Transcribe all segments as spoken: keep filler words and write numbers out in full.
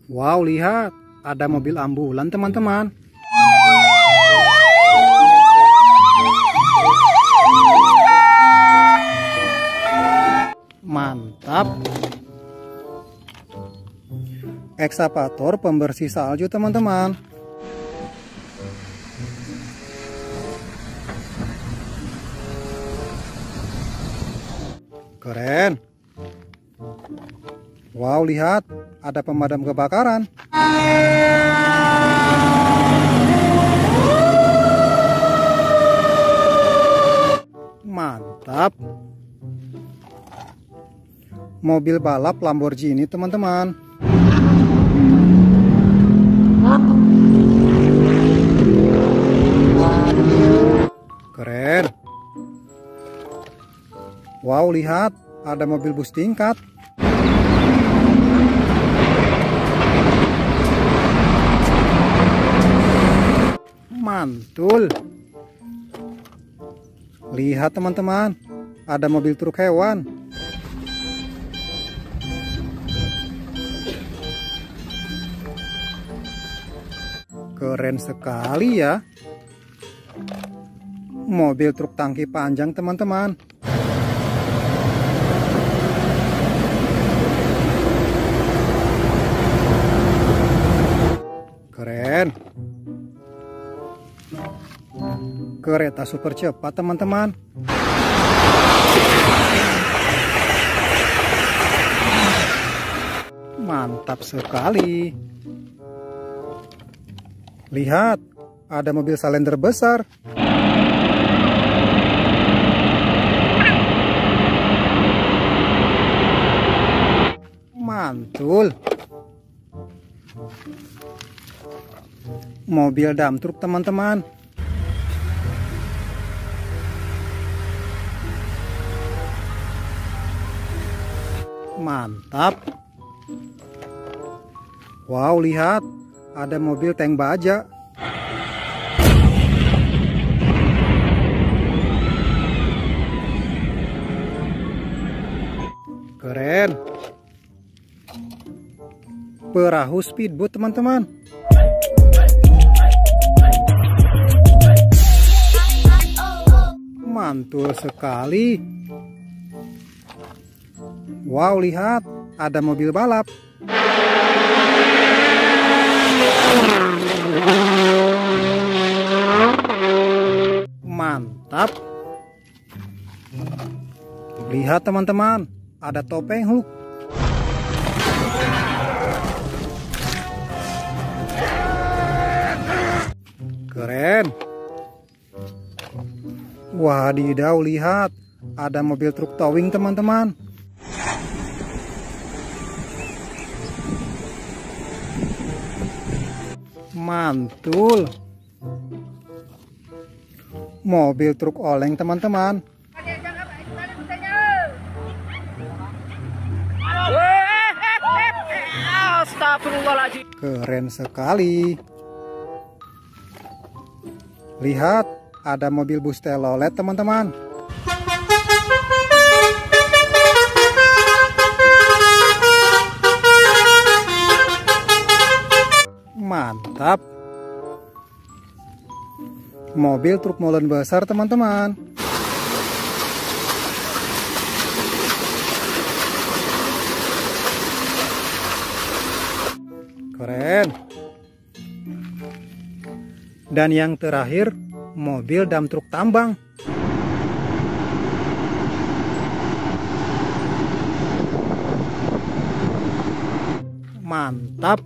Wow, lihat, ada mobil ambulan teman-teman. Mantap. Ekskavator pembersih salju teman-teman. Keren. Wow, lihat, ada pemadam kebakaran. Mantap. Mobil balap Lamborghini teman-teman. Keren. Wow, lihat, ada mobil bus tingkat. Mantul. Lihat teman-teman, ada mobil truk hewan. Keren sekali ya. Mobil truk tangki panjang teman-teman. Keren. Kereta super cepat teman-teman. Mantap sekali. Lihat, ada mobil salender besar. Mantul. Mobil dump truk teman-teman. Mantap. Wow, lihat, ada mobil tank baja. Keren. Perahu speedboat teman-teman. Mantul sekali. Wow, lihat, ada mobil balap. Mantap. Lihat teman-teman, ada topeng Hulk. Keren. Wadidaw, lihat, ada mobil truk towing teman-teman. Mantul. Mobil truk oleng teman-teman. Keren sekali. Lihat, ada mobil bus telolet teman-teman. Mantap. Mobil truk molen besar teman-teman. Keren. Dan yang terakhir, mobil dump truk tambang. Mantap.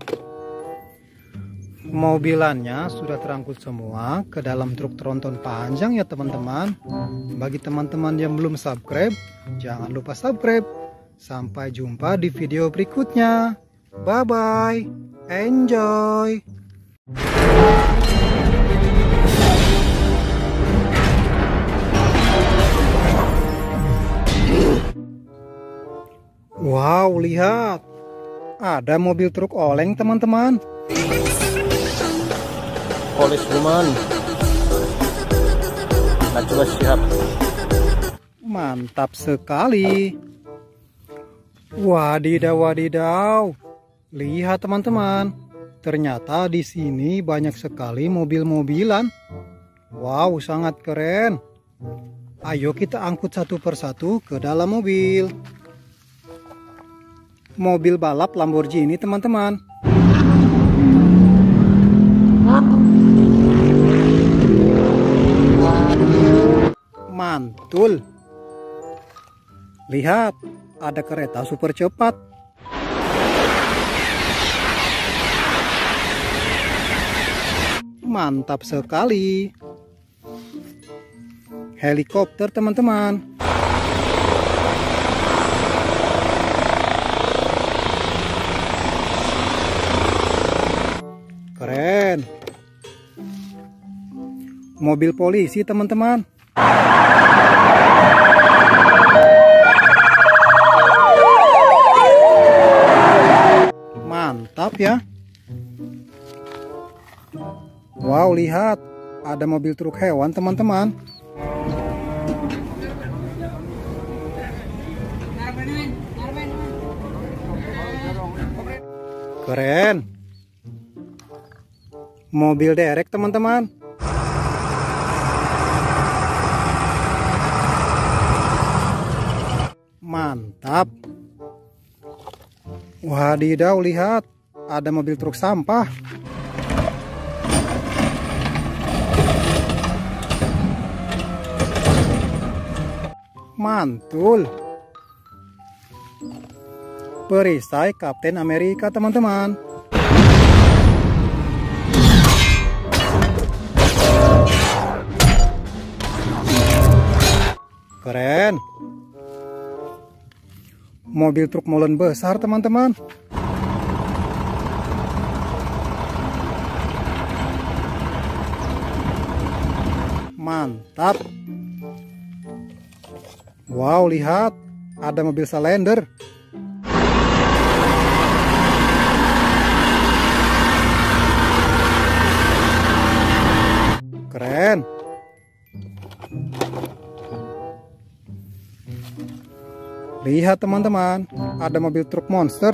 Mobilannya sudah terangkut semua ke dalam truk tronton panjang ya teman-teman. Bagi teman-teman yang belum subscribe, jangan lupa subscribe. Sampai jumpa di video berikutnya. Bye bye. Enjoy. Wow, lihat, ada mobil truk oleng teman-teman. Policewoman Najwa Shihab. Mantap sekali. Wadidaw, wadidaw, Lihat teman-teman, ternyata di sini banyak sekali mobil-mobilan. Wow, sangat keren. Ayo kita angkut satu persatu ke dalam mobil. Mobil balap Lamborghini teman-teman. Mantul. Lihat, ada kereta super cepat. Mantap sekali. Helikopter teman-teman. Keren. Mobil polisi teman-teman. Mantap ya. Wow, lihat, ada mobil truk hewan teman-teman. Keren. Mobil derek teman-teman. Mantap. Wadidaw, lihat, ada mobil truk sampah. Mantul. Perisai Kapten Amerika teman-teman. Keren. Mobil truk molen besar teman-teman. Mantap. Wow, lihat, ada mobil Salender. Keren. Lihat teman-teman, ada mobil truk monster.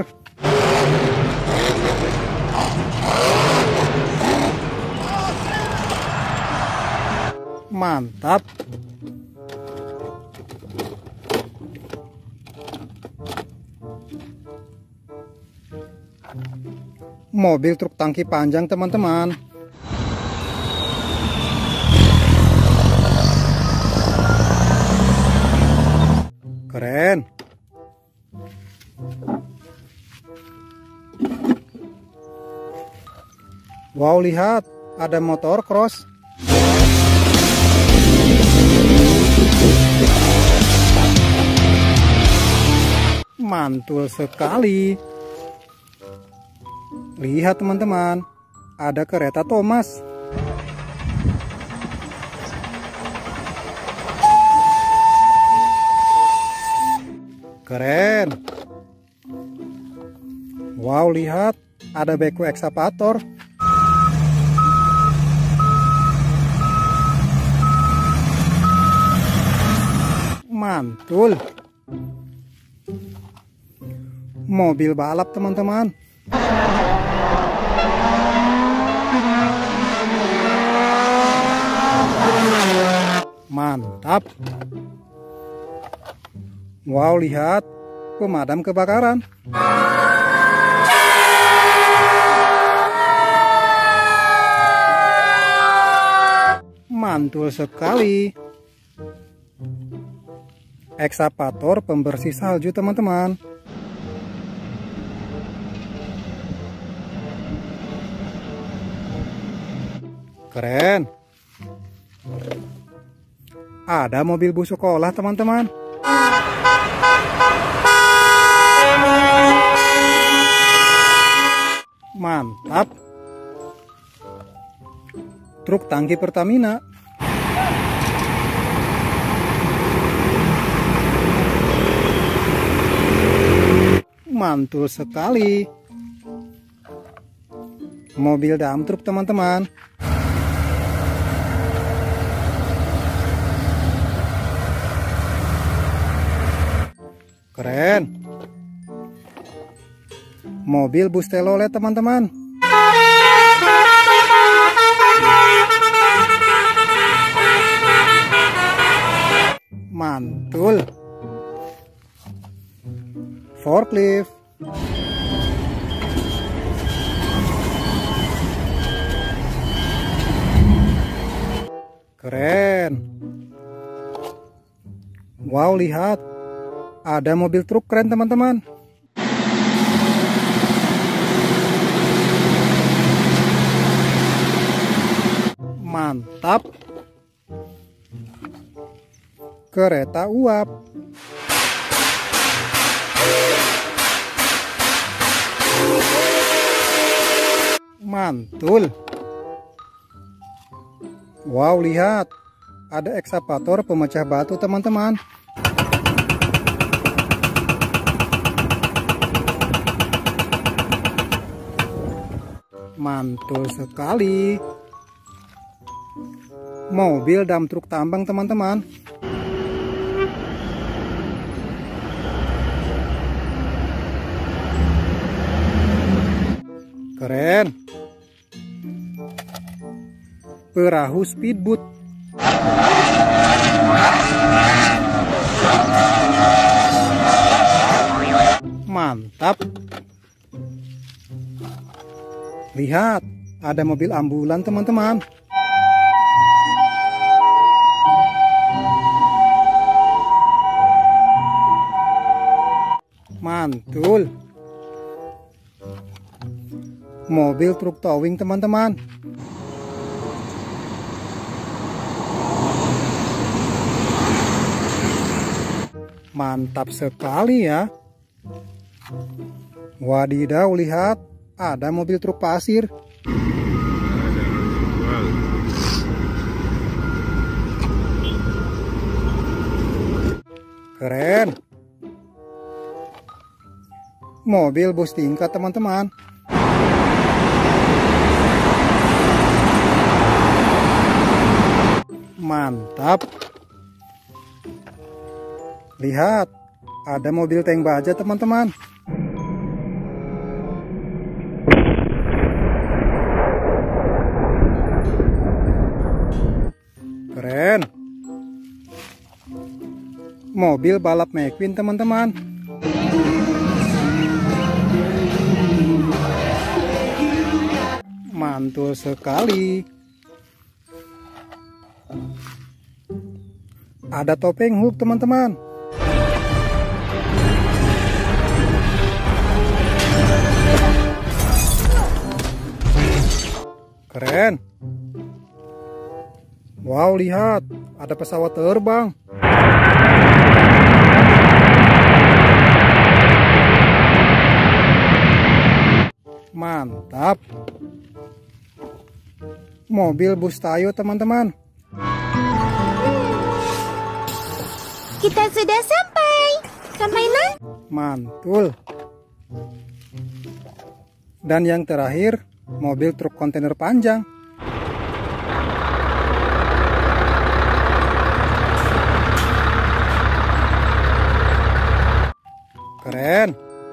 Mantap. Mobil truk tangki panjang teman-teman. Keren. Wow, lihat, ada motor cross. Mantul sekali. Lihat teman-teman, ada kereta Thomas. Keren. Wow, lihat, ada beko ekskavator. Mantul. Mobil balap teman-teman. Mantap. Wow, lihat, pemadam kebakaran. Mantul sekali. Ekskavator pembersih salju teman-teman. Keren. Ada mobil bus sekolah teman-teman. Mantap. Truk tangki Pertamina. Mantul sekali. Mobil dump truk teman-teman. Keren. mobil bus telolet teman-teman. Mantul. Forklift. Keren. Wow, lihat. Ada mobil truk keren teman-teman. Mantap. Kereta uap. Mantul. Wow, lihat. Ada ekskavator pemecah batu teman-teman. Mantul sekali. Mobil dump truk tambang teman-teman. Keren. Perahu speedboat. Mantap. Lihat, ada mobil ambulan teman-teman. Mantul. Mobil truk towing teman-teman. Mantap sekali ya. Wadidaw, lihat. Ada mobil truk pasir. Keren. Mobil bus tingkat teman-teman. Mantap. Lihat, ada mobil tank baja teman-teman. Keren. Mobil balap McQueen teman-teman. Mantul sekali. Ada topeng Hulk teman-teman. Keren. Wow, lihat. Ada pesawat terbang. Mantap. Mobil bus Tayo teman-teman. Kita sudah sampai. Sampailah. Mantul. Dan yang terakhir, mobil truk kontainer panjang. Keren.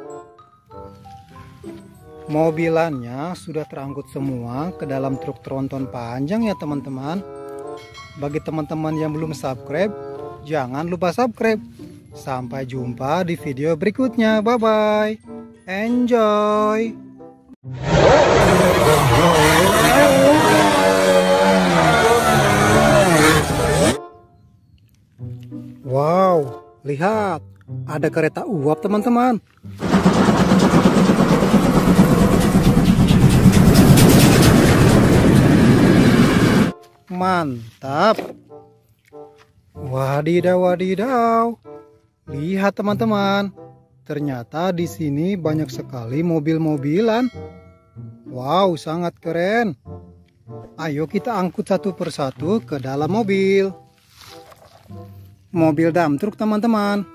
Mobilannya sudah terangkut semua ke dalam truk tronton panjang ya teman-teman. Bagi teman-teman yang belum subscribe, jangan lupa subscribe. Sampai jumpa di video berikutnya. Bye-bye. Enjoy. Wow, lihat. Ada kereta uap teman-teman. Mantap. Wadidaw, wadidaw. Lihat teman-teman. Ternyata di sini banyak sekali mobil-mobilan. Wow, sangat keren. Ayo kita angkut satu persatu ke dalam mobil. Mobil dump truk teman-teman.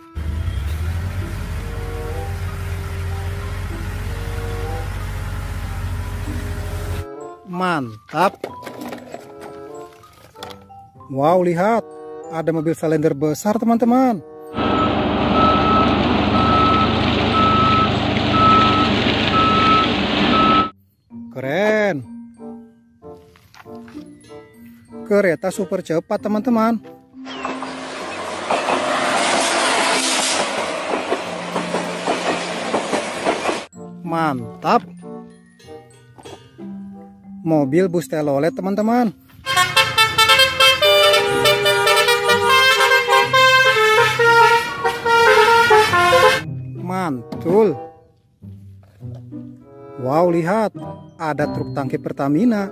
Mantap. Wow, lihat. Ada mobil Salender besar teman-teman. Keren. Kereta super cepat teman-teman. Mantap. Mobil bus telolet teman-teman. Mantul. Wow, lihat, ada truk tangki Pertamina.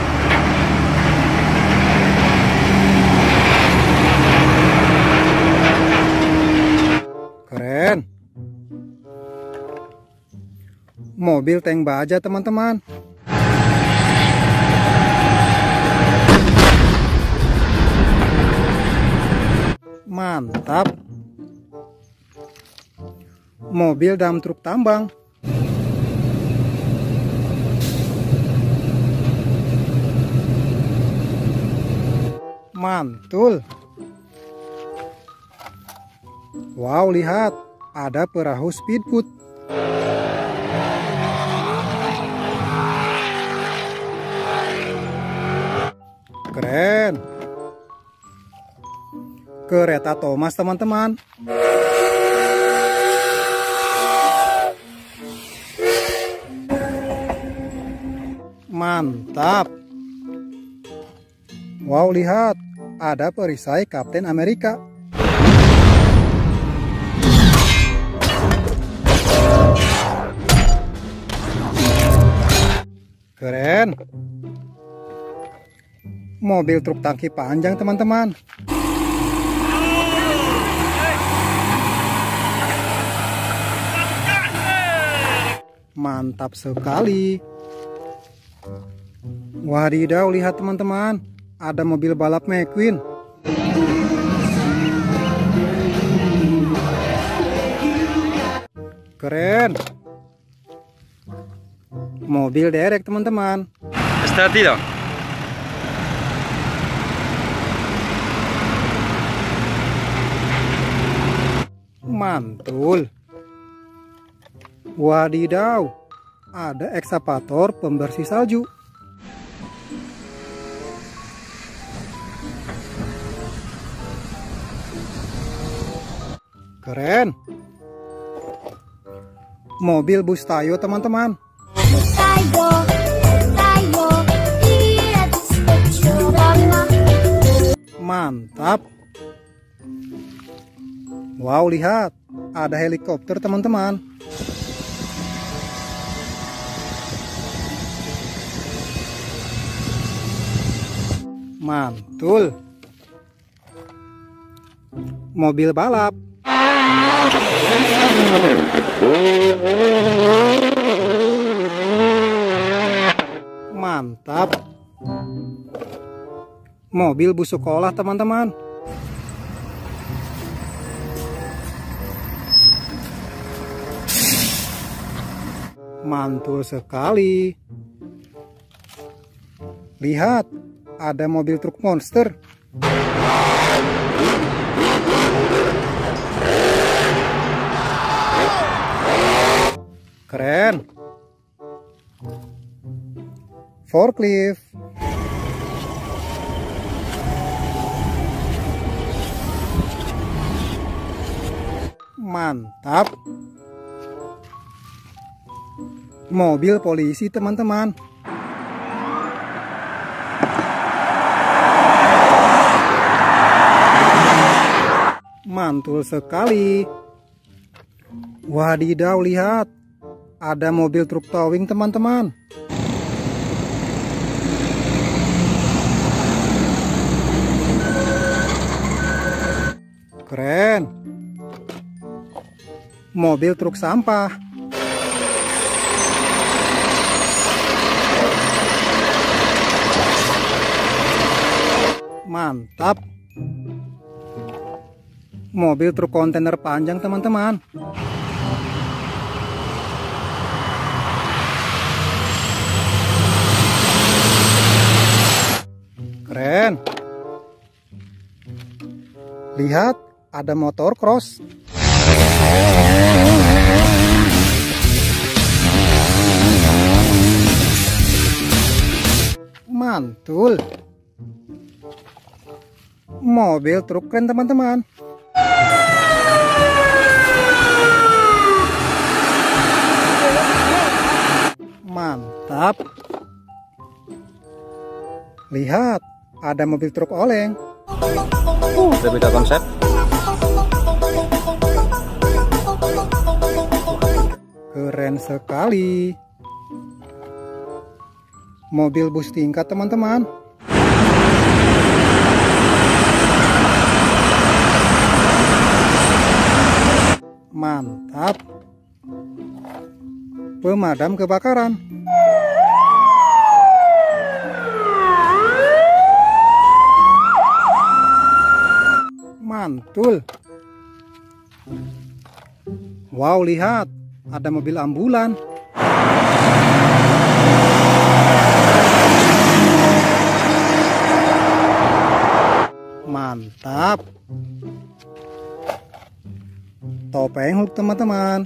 Keren. Mobil tank baja teman-teman. Mantap. Mobil dump truk tambang. Mantul. Wow, lihat, ada perahu speedboat. Keren. Kereta Thomas teman-teman. Mantap. Wow, lihat, ada perisai Kapten Amerika. Keren. Mobil truk tangki panjang teman-teman. Mantap sekali. Wadidaw, lihat teman-teman, ada mobil balap McQueen. Keren. Mobil derek teman-teman. Está tiro. Mantul. Wadidaw, ada ekskavator pembersih salju. Keren. Mobil bus Tayo teman-teman. Mantap. Wow, lihat, ada helikopter teman-teman. Mantul. Mobil balap. Mantap. Mobil bus sekolah teman-teman. Mantul sekali. Lihat, ada mobil truk monster. Keren. Forklift. Mantap. Mobil polisi teman-teman. Mantul sekali. Wadidaw, lihat, ada mobil truk towing teman-teman. Keren. Mobil truk sampah. Mantap. Mobil truk kontainer panjang teman-teman. Keren. Lihat, ada motor cross. Mantul. Mobil truk keren teman-teman. Mantap. Lihat, ada mobil truk oleng. Uh, udah beda konsep. Keren sekali. Mobil bus tingkat teman-teman. Mantap. Pemadam kebakaran. Mantul. Wow, lihat, ada mobil ambulan. Mantap. Topeng Hulk teman-teman.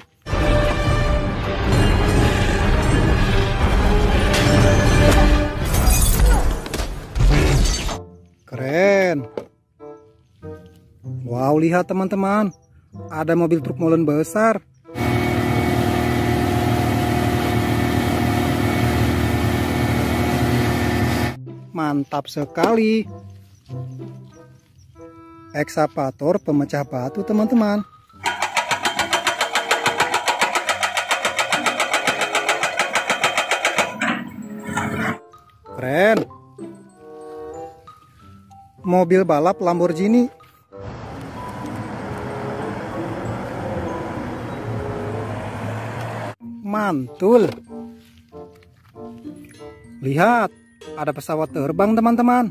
Keren. Wow, lihat teman-teman, ada mobil truk molen besar. Mantap sekali. Ekskavator pemecah batu teman-teman. Keren. Mobil balap Lamborghini. Mantul. Lihat, ada pesawat terbang teman-teman.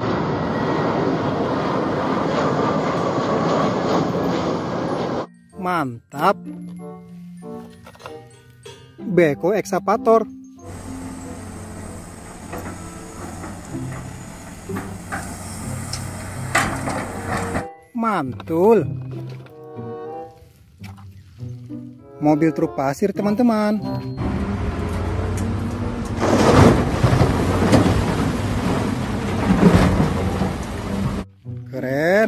Mantap. Beko ekskavator. Mantul. Mobil truk pasir teman-teman. Keren.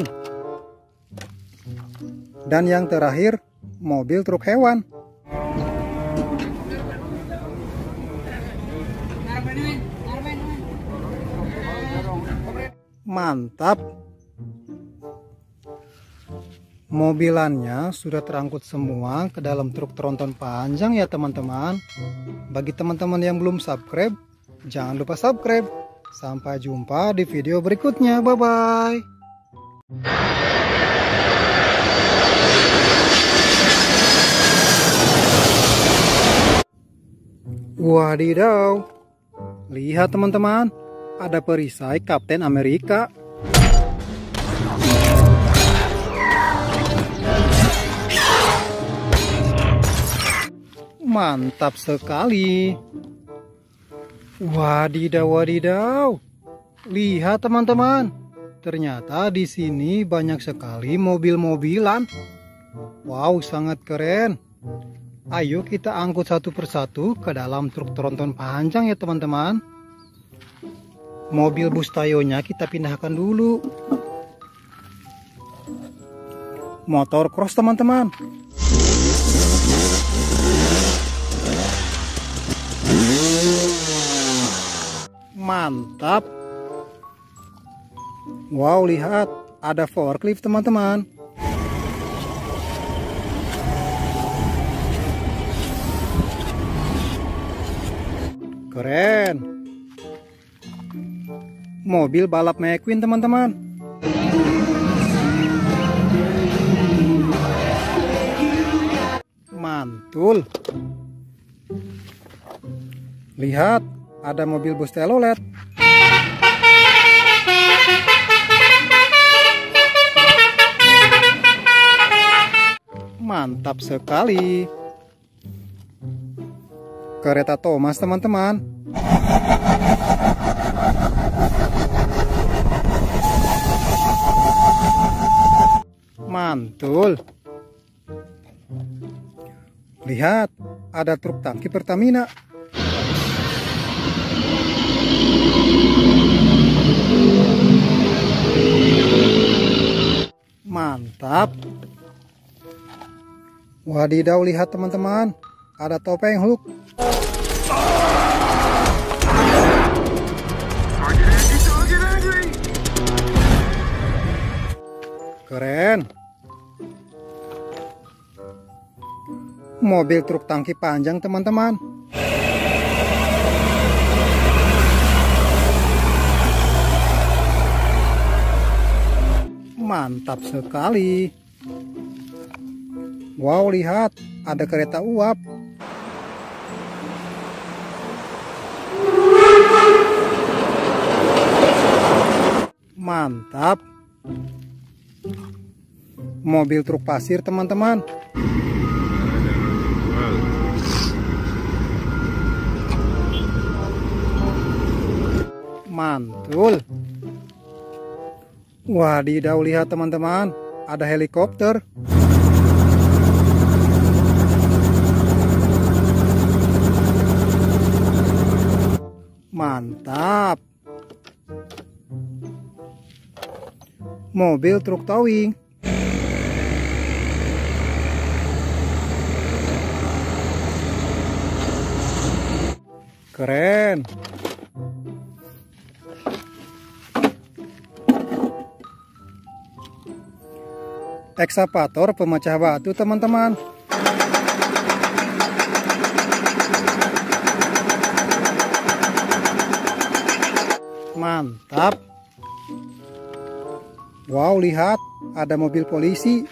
Dan yang terakhir, mobil truk hewan. Mantap. Mobilannya sudah terangkut semua ke dalam truk tronton panjang ya teman-teman. Bagi teman-teman yang belum subscribe, jangan lupa subscribe. Sampai jumpa di video berikutnya. Bye-bye. Wadidaw. Lihat teman-teman, ada perisai Kapten Amerika. Mantap sekali. Wadidaw, wadidaw. Lihat teman-teman, ternyata di sini banyak sekali mobil-mobilan. Wow, sangat keren. Ayo kita angkut satu persatu ke dalam truk tronton panjang ya teman-teman. Mobil bus Tayonya kita pindahkan dulu. Motor cross teman-teman. Mantap. Wow, lihat, ada forklift teman-teman. Keren. Mobil balap McQueen teman-teman. Mantul. Lihat, ada mobil bus telolet. Mantap sekali. Kereta Thomas teman-teman. Mantul. Lihat, ada truk tangki Pertamina. Mantap. Wadidaw, lihat teman-teman, ada topeng Hulk. Keren. Mobil truk tangki panjang teman-teman. Mantap sekali. Wow, lihat, ada kereta uap. Mantap. Mobil truk pasir teman-teman. Mantul. Wadidaw, lihat teman-teman, ada helikopter. Mantap. Mobil truk towing. Keren. Ekskavator pemecah batu teman-teman. Mantap. Wow, lihat, ada mobil polisi.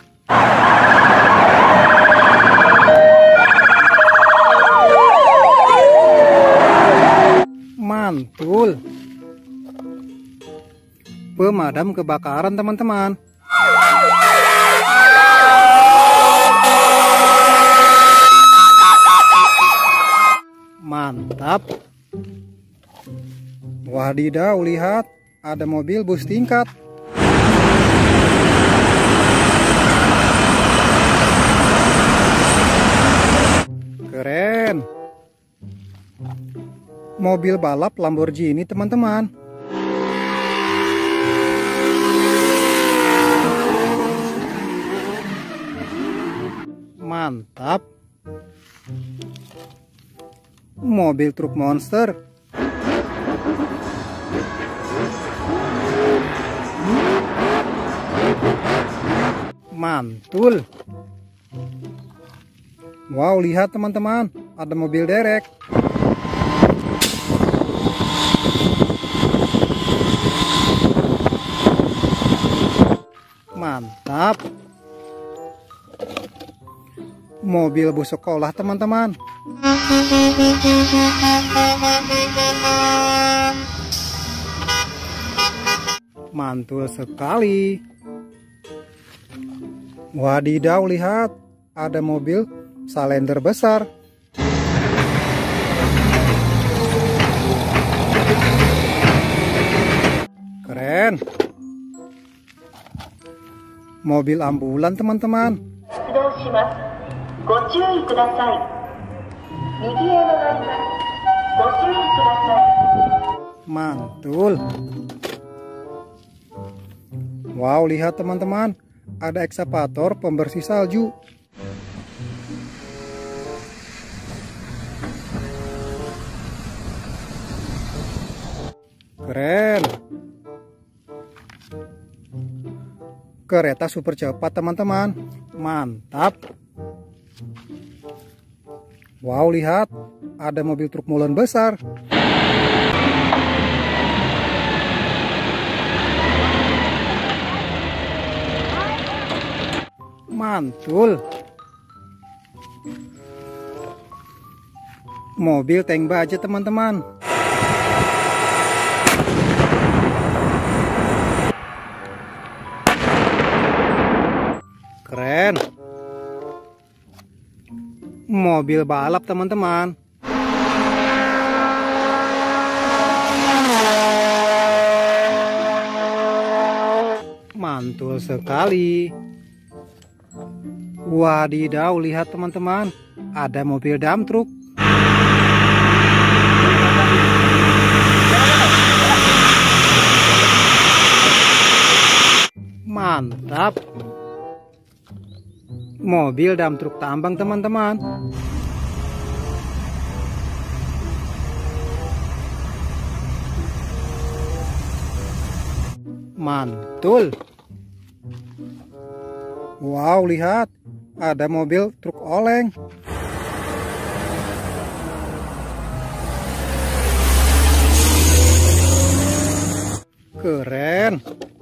Mantul. Pemadam kebakaran teman-teman. Mantap. Wadidaw, lihat, ada mobil bus tingkat. Keren. Mobil balap Lamborghini teman-teman. Mantap. Mobil truk monster. Mantul. Wow, lihat teman-teman, ada mobil derek. Mantap. Mobil bus sekolah teman-teman. Mantul sekali. Wadidaw, lihat, ada mobil salender besar. Keren. Mobil ambulan teman-teman. Mantul. Wow, lihat teman-teman, ada ekskavator pembersih salju. Keren. Kereta super cepat teman-teman. Mantap. Wow, lihat, ada mobil truk molen besar. Mantul. Mobil tank baja teman-teman. Keren. Mobil balap teman-teman. Mantul sekali. Wadidaw, lihat teman-teman, ada mobil dump truk. Mantap. mobil dam truk tambang teman-teman. Mantul. Wow, lihat, ada mobil truk oleng. Keren.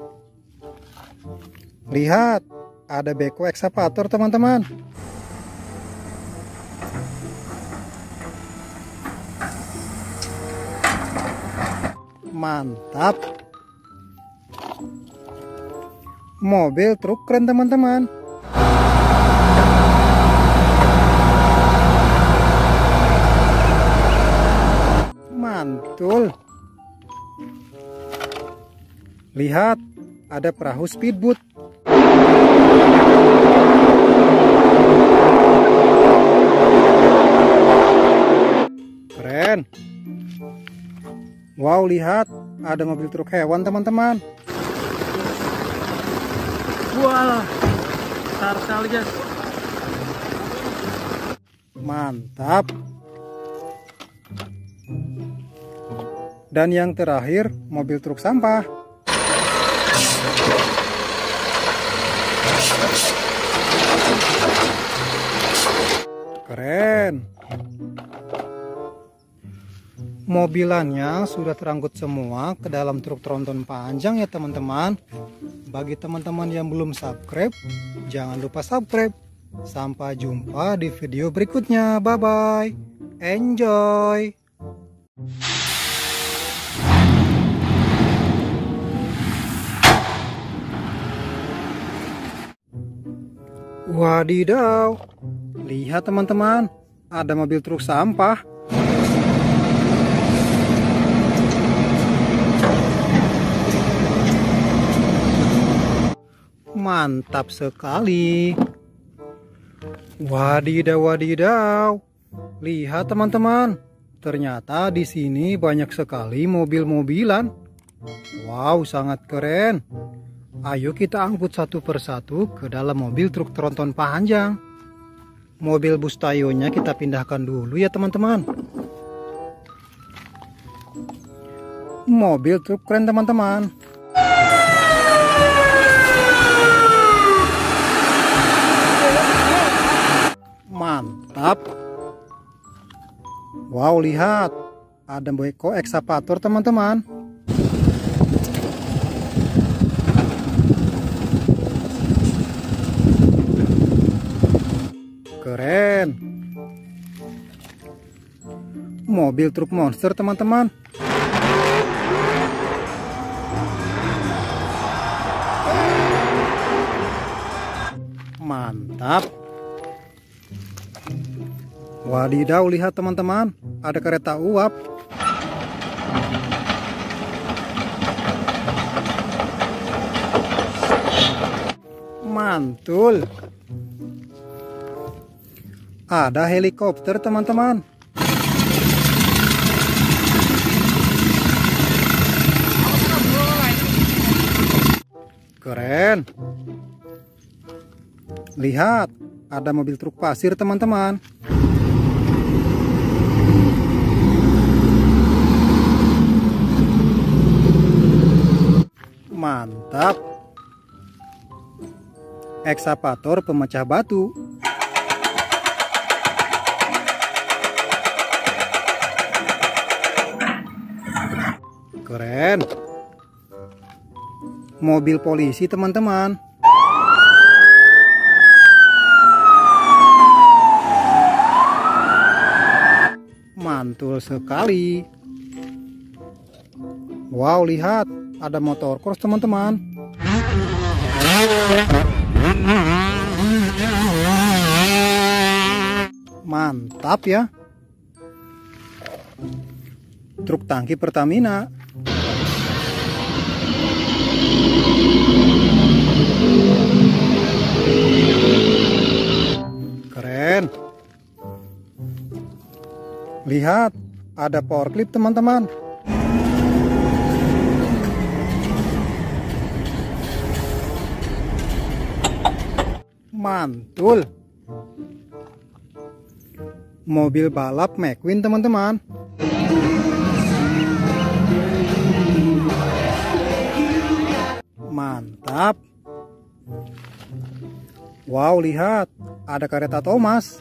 Lihat, ada beko ekskavator teman-teman. Mantap. Mobil truk keren teman-teman. Mantul. Lihat, ada perahu speedboat. Keren. Wow, lihat, ada mobil truk hewan teman-teman. Wah, besar sekali guys. Mantap. Dan yang terakhir, mobil truk sampah. Keren. Mobilannya sudah terangkut semua ke dalam truk tronton panjang ya teman-teman. Bagi teman-teman yang belum subscribe, jangan lupa subscribe. Sampai jumpa di video berikutnya. Bye bye. Enjoy. Wadidaw. Lihat teman-teman, ada mobil truk sampah. Mantap sekali. Wadidaw, wadidaw. Lihat teman-teman, ternyata di sini banyak sekali mobil-mobilan. Wow, sangat keren. Ayo kita angkut satu persatu ke dalam mobil truk tronton panjang. Mobil bus Tayonya kita pindahkan dulu ya teman-teman. Mobil truk keren teman-teman. Mantap. Wow, lihat, ada beko ekskavator teman-teman. Keren. Mobil truk monster teman-teman. Mantap. Wadidaw, lihat teman-teman, ada kereta uap. Mantul. Ada helikopter teman-teman. Keren. Lihat, ada mobil truk pasir teman-teman. Mantap. Ekskavator pemecah batu. Keren. Mobil polisi teman-teman. Mantul sekali. Wow, lihat, ada motor cross teman-teman. Mantap ya. Truk tangki Pertamina. Keren. Lihat, ada power clip teman-teman. Mantul. Mobil balap McQueen teman-teman. Mantap. Wow, lihat, ada kereta Thomas.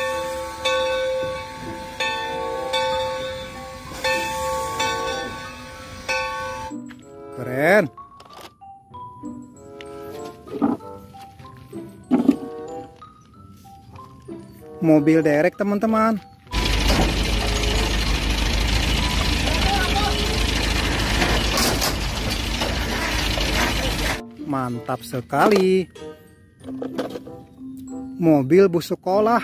Keren. Mobil derek teman-teman. Mantap sekali. Mobil bus sekolah.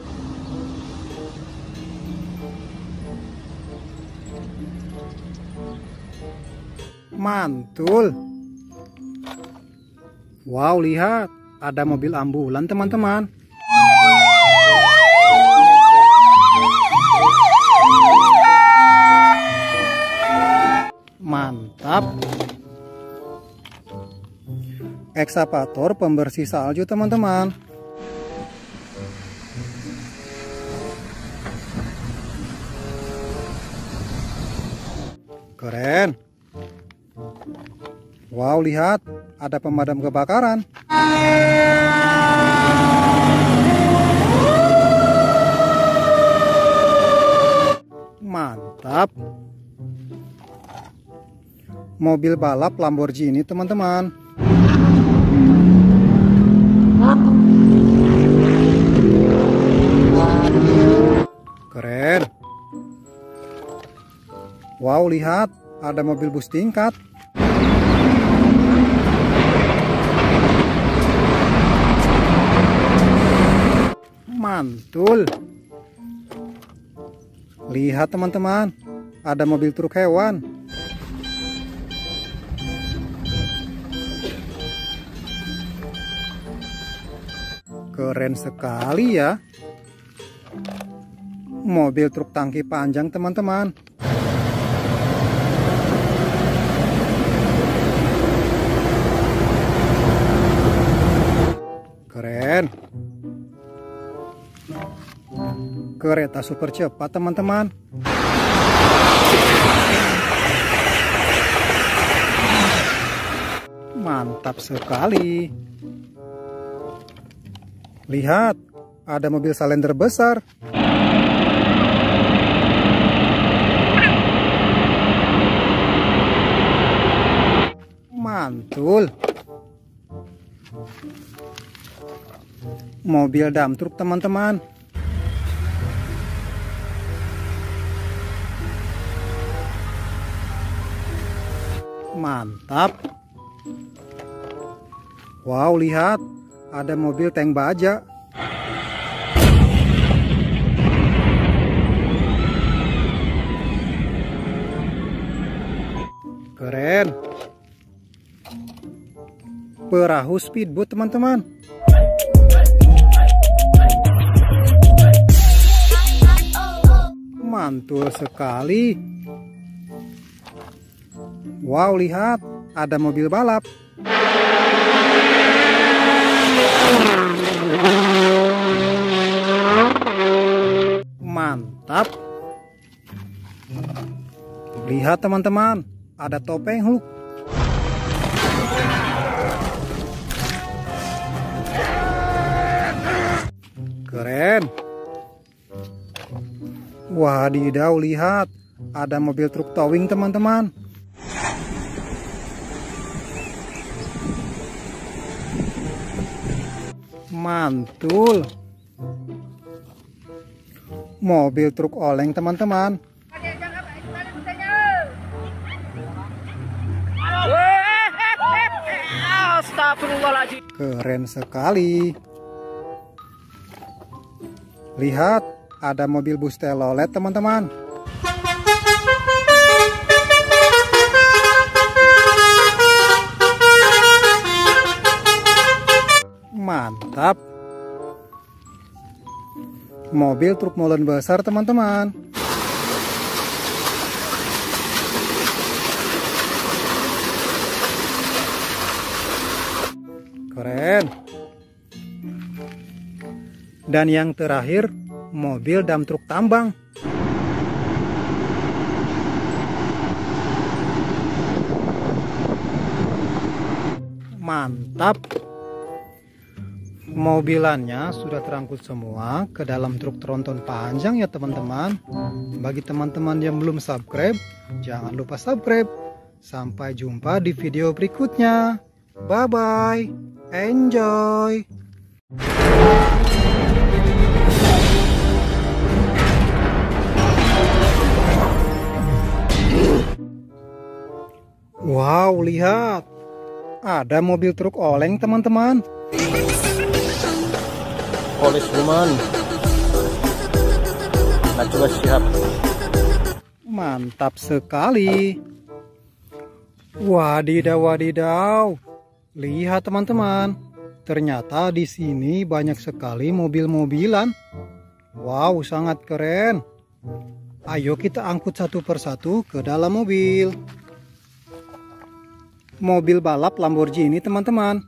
Mantul. Wow, lihat, ada mobil ambulan teman-teman. Mantap. Ekskavator pembersih salju teman-teman. Keren. Wow, lihat, ada pemadam kebakaran. Mantap. Mobil balap Lamborghini teman-teman. Keren. Wow, lihat, ada mobil bus tingkat. Mantul. Lihat teman-teman, ada mobil truk hewan. Keren sekali ya. Mobil truk tangki panjang teman-teman. Keren. Kereta super cepat teman-teman. Mantap sekali. Lihat, ada mobil salender besar. Mantul. Mobil dump truk teman-teman. Mantap. Wow, lihat, ada mobil tank baja. Keren. Perahu speedboat teman-teman. Mantul sekali. Wow, lihat, ada mobil balap. Mantap. Lihat teman-teman, ada topeng Hulk. Keren. Wadidaw, lihat, ada mobil truk towing teman-teman. Mantul. Mobil truk oleng teman-teman. Astagfirullahaladzim. Keren sekali. Lihat, ada mobil bus telolet teman-teman. Mantap. Mobil truk molen besar teman-teman. Keren. Dan yang terakhir, mobil dump truk tambang. Mantap. Mobilannya sudah terangkut semua ke dalam truk tronton panjang ya teman-teman. Bagi teman-teman yang belum subscribe, jangan lupa subscribe. Sampai jumpa di video berikutnya. Bye bye. Enjoy. Wow, lihat. Ada mobil truk oleng teman-teman. Polis woman. Nah, coba siap. Mantap sekali. Wadidaw, wadidaw. Lihat teman-teman. Ternyata di sini banyak sekali mobil-mobilan. Wow, sangat keren. Ayo kita angkut satu persatu ke dalam mobil. Mobil balap Lamborghini teman-teman.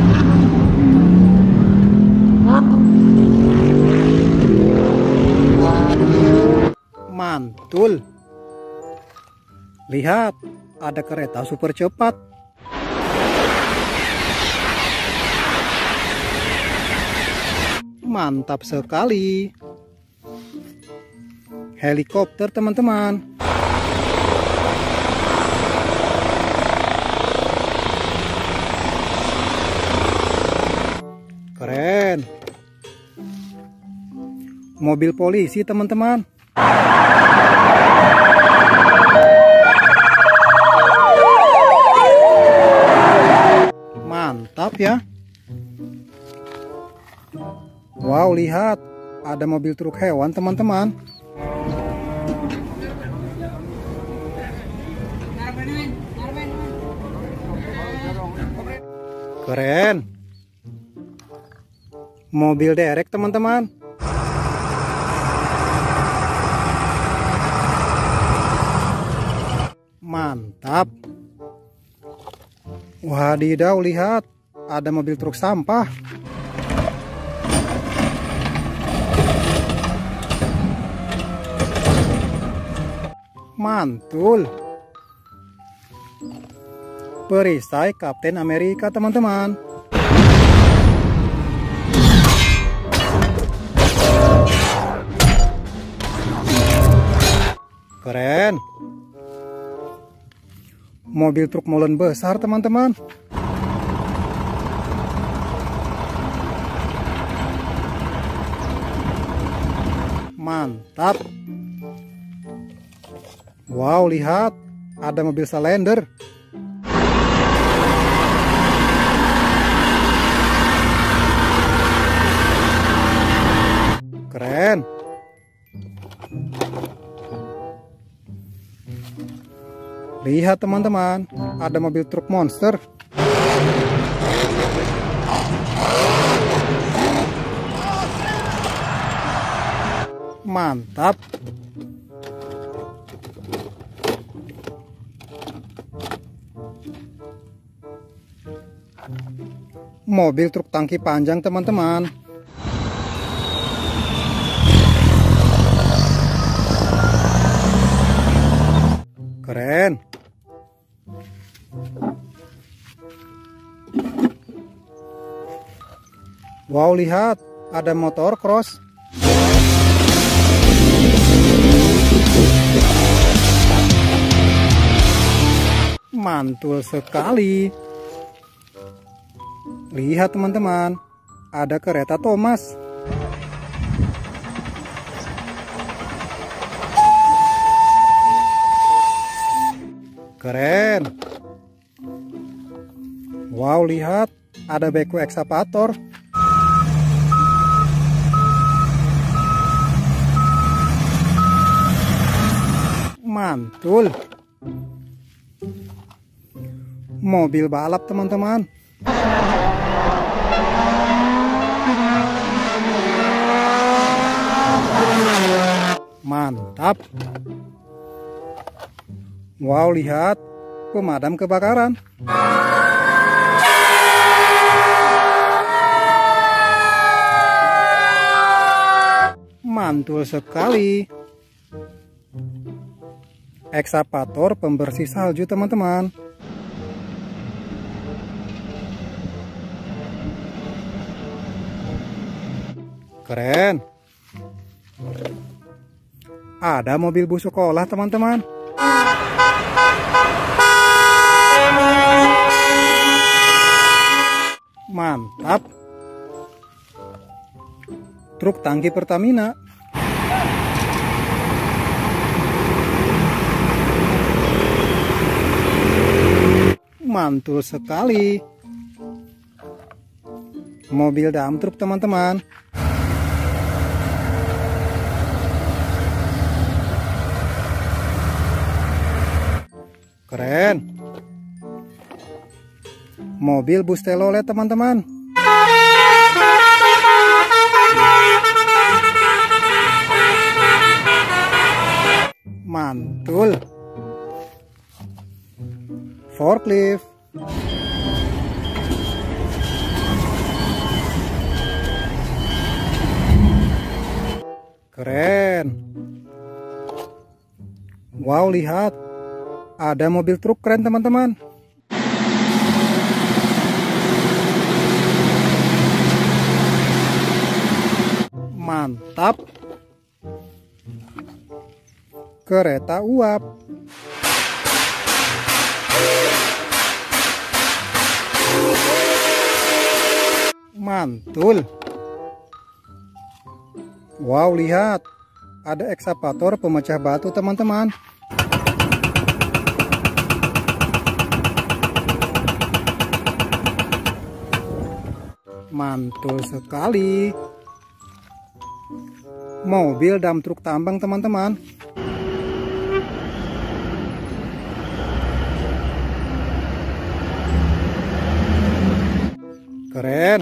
Mantul. Lihat, ada kereta super cepat. Mantap sekali. Helikopter teman-teman. Keren. Mobil polisi teman-teman. Mantap ya. Wow, lihat. Ada mobil truk hewan teman-teman. Keren. Mobil derek teman-teman. Mantap. Wadidaw, lihat. Ada mobil truk sampah. Mantul. Perisai Kapten Amerika teman-teman. Keren. Mobil truk molen besar teman-teman. Mantap. Wow, lihat. Ada mobil Salender. Keren. Lihat teman-teman, ada mobil truk monster. Mantap. Mobil truk tangki panjang teman-teman. Keren. Wow, lihat, ada motor cross. Mantul sekali. Lihat teman-teman, ada kereta Thomas. Keren. Wow, lihat, ada beko ekskavator. Mantul. Mobil balap teman-teman. Mantap. Wow, lihat, pemadam kebakaran. Mantul sekali. Ekskavator pembersih salju teman-teman. Keren. Ada mobil bus sekolah teman-teman. Mantap. Truk tangki Pertamina. Mantul sekali. Mobil dump truk teman-teman. Keren. Mobil bus telolet teman-teman. Mantul. Forklift. Keren. Wow, lihat. Ada mobil truk keren teman-teman. Mantap. Kereta uap. Mantul. Wow, lihat. Ada ekskavator pemecah batu teman-teman. Mantul sekali. Mobil dump truk tambang teman-teman. Keren.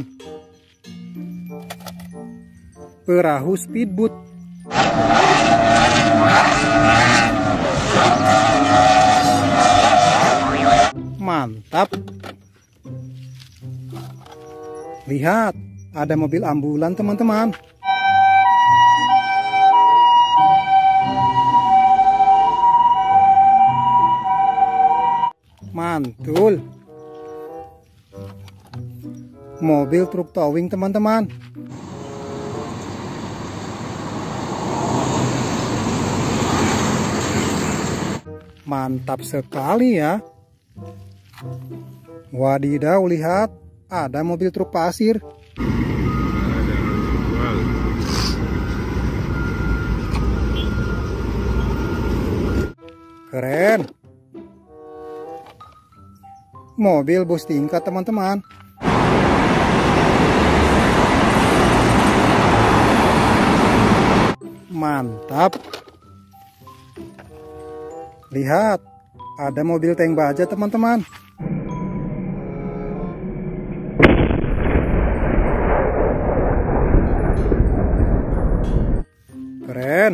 Perahu speedboat. Mantap. Lihat, ada mobil ambulan teman-teman. Mantul. Mobil truk towing teman-teman. Mantap sekali ya. Wadidaw, lihat. Ada mobil truk pasir. Keren. Mobil bus tingkat teman-teman. Mantap. Lihat, ada mobil tank baja teman-teman. Keren.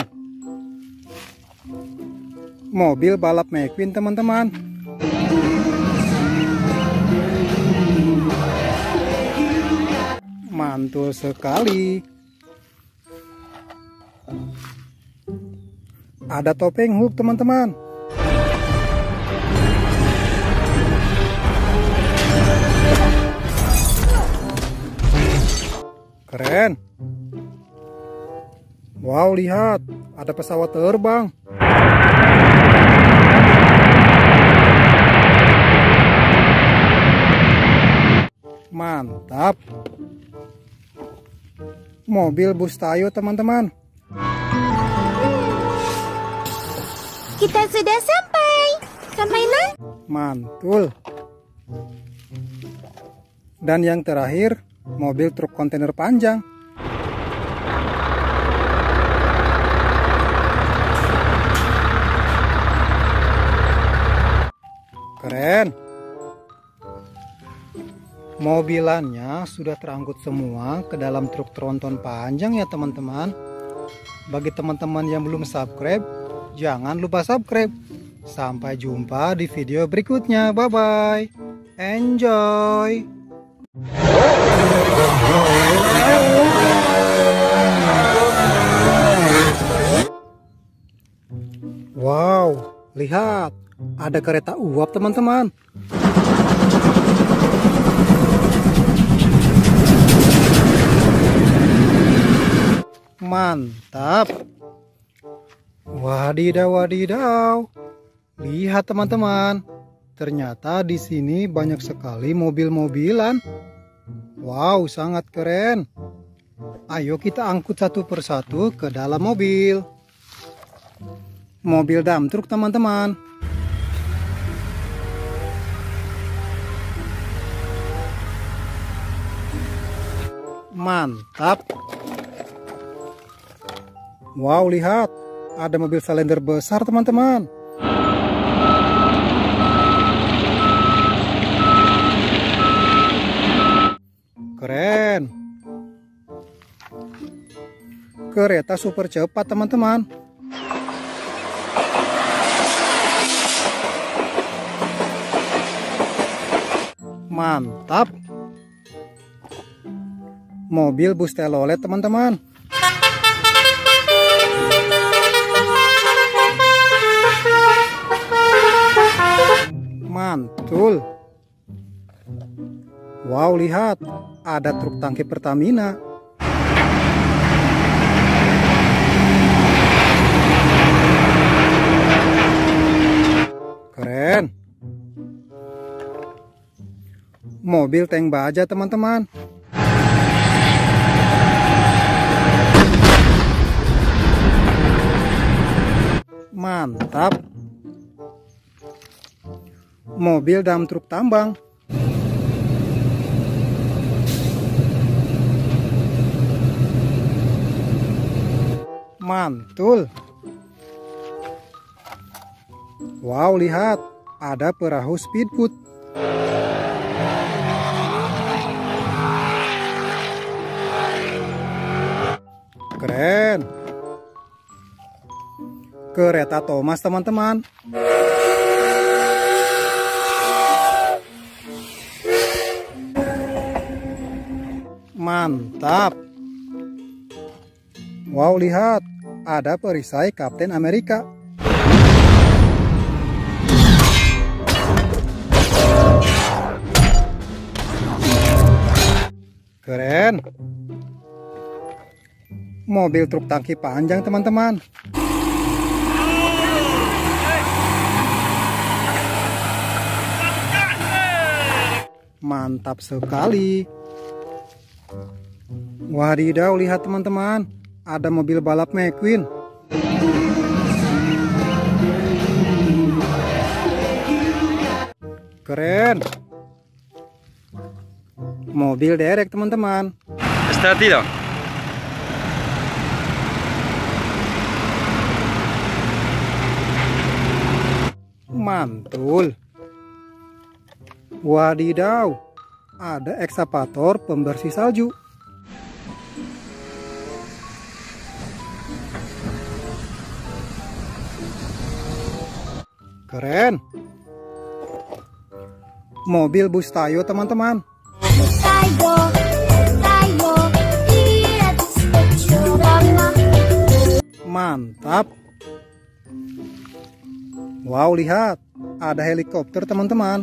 Mobil balap McQueen teman-teman. Mantul sekali. Ada topeng Hulk teman-teman. Keren. Wow, lihat. Ada pesawat terbang. Mantap. Mobil bus Tayo teman-teman. Kita sudah sampai. Sampai nak? Mantul. Dan yang terakhir, mobil truk kontainer panjang. Keren. Mobilannya sudah terangkut semua ke dalam truk tronton panjang ya teman-teman. Bagi teman-teman yang belum subscribe, jangan lupa subscribe. Sampai jumpa di video berikutnya. Bye bye. Enjoy. Oh, Wow, lihat, ada kereta uap teman-teman. Mantap. Wadidaw, wadidaw. Lihat teman-teman, ternyata di sini banyak sekali mobil-mobilan. Wow, sangat keren. Ayo kita angkut satu persatu ke dalam mobil. Mobil dump truck teman-teman. Mantap. Wow, lihat, ada mobil Salender besar teman-teman. Keren. Kereta super cepat teman-teman. Mantap. Mobil bus telolet teman-teman. Mantul. Wow, lihat, ada truk tangki Pertamina. Keren. Mobil tank baja teman-teman. Mantap. Mobil dump truk tambang. Mantul. Wow, lihat, ada perahu speedboat. Keren. Kereta Thomas teman-teman. Mantap. Wow, lihat, ada perisai Kapten Amerika. Keren. Mobil truk tangki panjang teman-teman. Mantap sekali. Wadidaw, lihat teman-teman, ada mobil balap McQueen. Keren. Mobil derek teman-teman. Hati-hati dong. Mantul. Wadidaw, ada ekskavator pembersih salju. Keren. Mobil bus Tayo teman-teman. Mantap. Wow, lihat, ada helikopter teman-teman.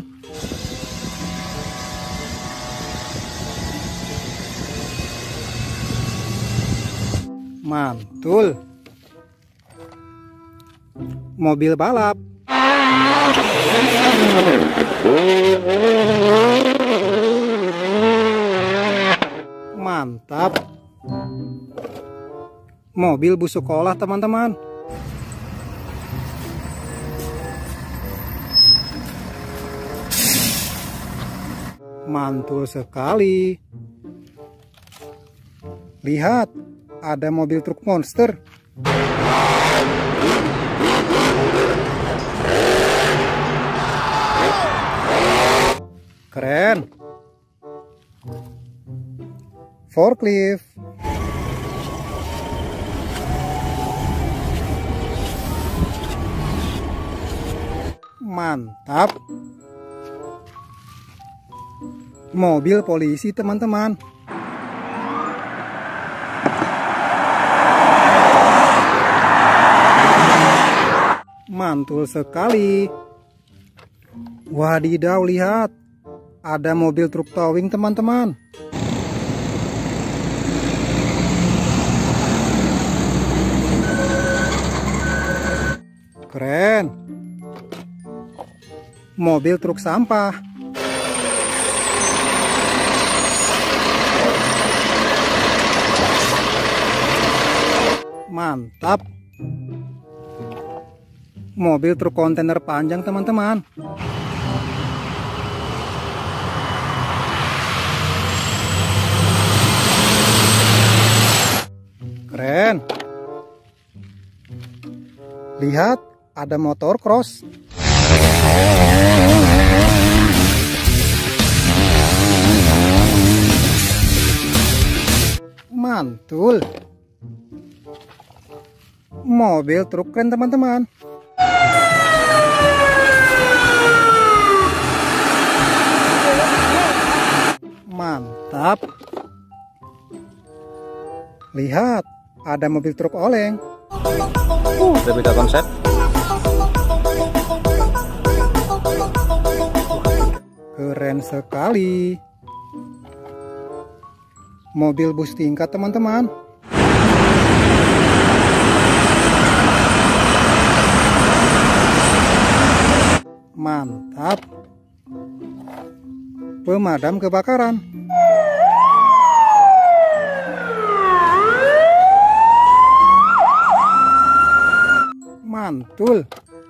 Mantul. Mobil balap. Mantap. Mobil bus sekolah teman-teman. Mantul sekali. Lihat, ada mobil truk monster. Keren. Forklift. Mantap. Mobil polisi teman-teman. Mantul sekali. Wadidaw, lihat. Ada mobil truk towing, teman-teman. Keren. Mobil truk sampah. Mantap. Mobil truk kontainer panjang, teman-teman. Keren. Lihat, ada motor cross. Mantul. Mobil truk keren, teman-teman. Mantap. Lihat, ada mobil truk oleng. Uh, berbeda konsep. Keren sekali. Mobil bus tingkat, teman-teman. Mantap. Pemadam kebakaran. Mantul.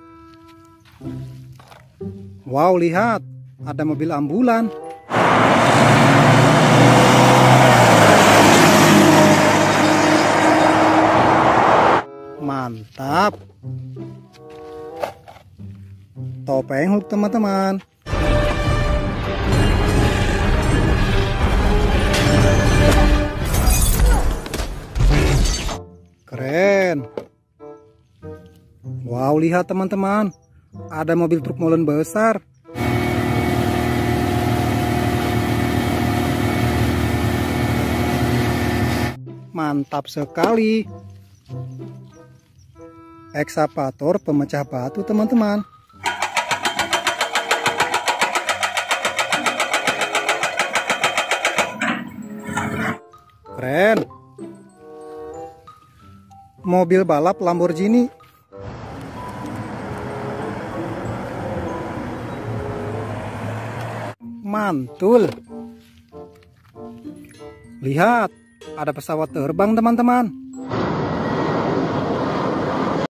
Wow, lihat, ada mobil ambulan. Mantap. Topeng Hulk, teman-teman. Keren. Wow, lihat, teman-teman. Ada mobil truk molen besar. Mantap sekali. Ekskavator pemecah batu, teman-teman. Keren. Mobil balap Lamborghini. Mantul. Lihat, ada pesawat terbang, teman-teman.